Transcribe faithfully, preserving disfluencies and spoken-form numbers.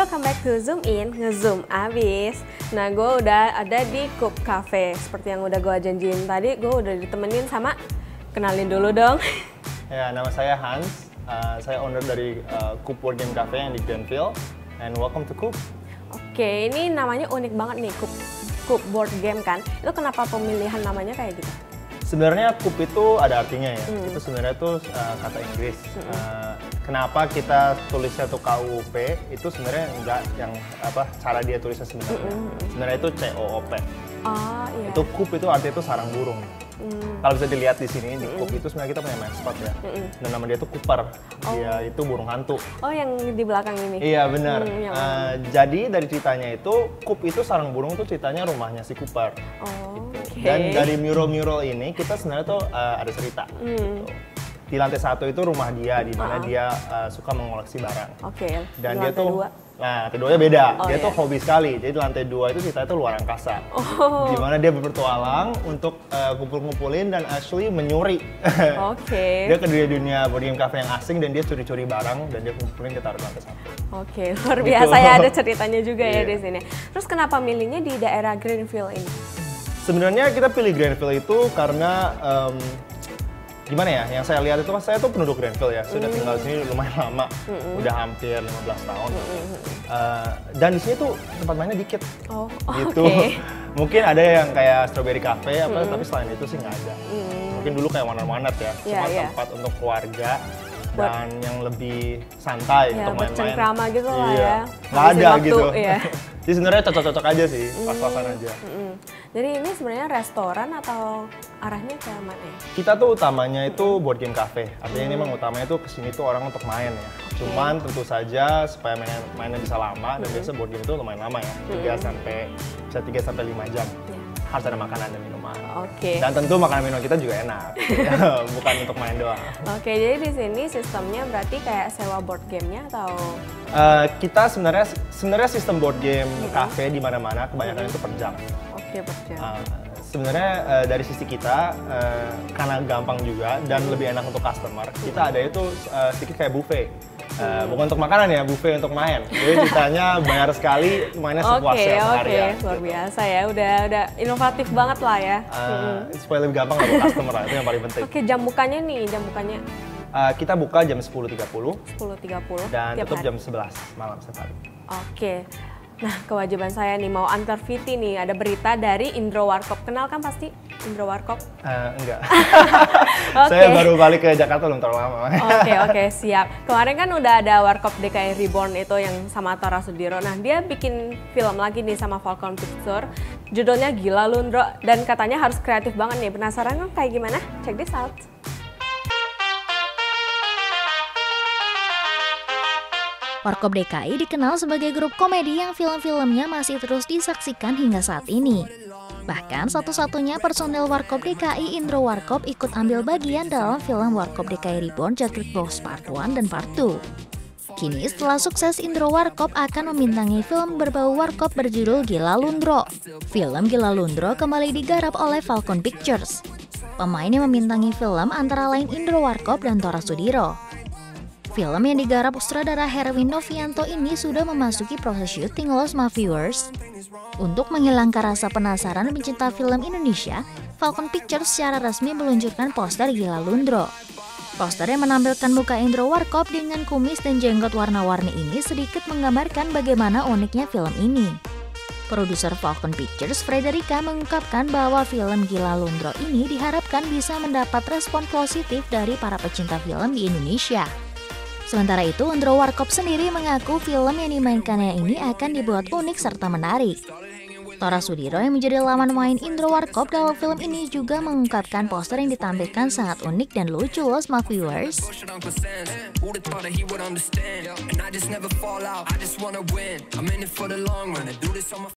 welcome back to Zoom In, nge-zoom abis. Nah, gue udah ada di Coop Cafe. Seperti yang udah gue janjiin tadi, gue udah ditemenin sama, kenalin dulu dong. Ya, nama saya Hans. Uh, saya owner dari uh, Coop Board Game Cafe yang di Grandville. And welcome to Coop. Oke, ini namanya unik banget nih, Coop, Coop Board Game kan. Itu kenapa pemilihan namanya kayak gitu? Sebenarnya Coop itu ada artinya ya. Hmm. Itu sebenarnya tuh uh, kata Inggris. Hmm. Uh, kenapa kita tulisnya tuh K U P? Itu sebenarnya enggak yang apa cara dia tulisnya sebenarnya. Hmm. Sebenarnya itu C O O P. Oh, iya. Itu Coop itu artinya itu sarang burung. Hmm. Kalau bisa dilihat di sini di Coop hmm. itu sebenarnya kita punya mascot ya. Hmm. Dan nama dia tuh Cooper. Oh. Dia itu burung hantu. Oh, yang di belakang ini. Iya, benar. Hmm, yang uh, jadi dari ceritanya itu Coop itu sarang burung tuh ceritanya rumahnya si Cooper. Oh. Gitu. Okay. Dan dari mural-mural ini kita sebenarnya tuh uh, ada cerita. Hmm. Gitu. Di lantai satu itu rumah dia, di mana uh -huh. dia uh, suka mengoleksi barang. Oke. Okay. Dan di dia tuh, dua. nah lantai duanya beda. Oh, dia iya. tuh hobi sekali. Jadi di lantai dua itu ceritanya tuh luar angkasa. Oh. Di mana dia berpetualang untuk uh, kumpul-kumpulin dan actually menyuri. Oke. Okay. Dia ke dunia board game cafe yang asing dan dia curi-curi barang dan dia kumpulin dia taruh di lantai satu. Oke, luar biasa gitu. Ya ada ceritanya juga ya yeah. di sini. Terus kenapa milihnya di daerah Greenville ini? Sebenarnya kita pilih Greenville itu karena um, gimana ya? Yang saya lihat itu kan saya tuh penduduk Greenville ya. Sudah mm. tinggal di sini lumayan lama, mm -mm. udah hampir lima belas tahun. Mm -mm. uh, dan di sini tuh tempat mainnya dikit. Oh, gitu. Okay. Mungkin ada yang kayak Strawberry Cafe apa, mm. tapi selain itu sih nggak ada. Mm. Mungkin dulu kayak Warner Warner ya, yeah, cuma yeah. tempat untuk keluarga dan yang lebih santai ya, untuk main-main. Bercengkrama gitu lah iya. ya. Nggak ada waktu, gitu. Iya. Jadi sebenarnya cocok-cocok aja sih, pas-pasan mm, aja. Mm, mm. Jadi ini sebenarnya restoran atau arahnya ke mana ya? Kita tuh utamanya itu board game cafe. Artinya mm. ini memang utamanya tuh kesini tuh orang untuk main ya. Okay. Cuman tentu saja supaya main mainnya bisa lama dan mm. biasa board game itu lumayan lama ya. tiga sampai bisa tiga sampai lima jam. Yeah. Harus ada makanan dan minuman. Oke. Okay. Dan tentu makanan minuman kita juga enak. Bukan untuk main doang. Oke, okay, jadi di sini sistemnya berarti kayak sewa board game-nya atau Uh, kita sebenarnya sebenarnya sistem board game mm-hmm. cafe di mana-mana kebanyakan mm-hmm. itu per jam. Oke, okay, per jam. Uh, sebenarnya uh, dari sisi kita uh, karena gampang juga dan mm-hmm. lebih enak untuk customer, mm-hmm. kita ada itu uh, sedikit kayak buffet. Uh, mm-hmm. Bukan untuk makanan ya, buffet untuk main. Jadi ceritanya bayar sekali, mainnya sepuasnya okay, seharian. Oke, okay. Luar biasa ya. Udah udah inovatif banget lah ya. Uh, mm-hmm. Supaya lebih gampang untuk customer lah, itu yang paling penting. Oke, okay, jam bukanya nih, jam bukanya. Uh, kita buka jam sepuluh tiga puluh sepuluh tiga puluh dan tutup hari. jam sebelas malam setiap hari. Oke. Nah, kewajiban saya nih mau antar Viti nih, ada berita dari Indro Warkop. Kenal kan pasti Indro Warkop? Uh, enggak. Okay. Saya baru balik ke Jakarta belum terlalu lama. Oke, okay, oke, okay, siap. Kemarin kan udah ada Warkop D K I Reborn itu yang sama Tora Sudiro. Nah, dia bikin film lagi nih sama Falcon Pictures. Judulnya Gila Lundro dan katanya harus kreatif banget nih. Penasaran kan kayak gimana? Check this out. Warkop D K I dikenal sebagai grup komedi yang film-filmnya masih terus disaksikan hingga saat ini. Bahkan satu-satunya personel Warkop D K I, Indro Warkop, ikut ambil bagian dalam film Warkop D K I Reborn Jagrid Boss Part satu dan Part dua. Kini setelah sukses, Indro Warkop akan membintangi film berbau Warkop berjudul Gila Lundro. Film Gila Lundro kembali digarap oleh Falcon Pictures. Pemain yang membintangi film antara lain Indro Warkop dan Tora Sudiro. Film yang digarap sutradara Herwin Novianto ini sudah memasuki proses syuting loh sama viewers. Untuk menghilangkan rasa penasaran pencinta film Indonesia, Falcon Pictures secara resmi meluncurkan poster Gila Lundro. Poster yang menampilkan muka Indro Warkop dengan kumis dan jenggot warna-warni ini sedikit menggambarkan bagaimana uniknya film ini. Produser Falcon Pictures, Frederica, mengungkapkan bahwa film Gila Lundro ini diharapkan bisa mendapat respon positif dari para pecinta film di Indonesia. Sementara itu, Indro Warkop sendiri mengaku film yang dimainkannya ini akan dibuat unik serta menarik. Tora Sudiro yang menjadi lawan main Indro Warkop dalam film ini juga mengungkapkan poster yang ditampilkan sangat unik dan lucu loh sama viewers.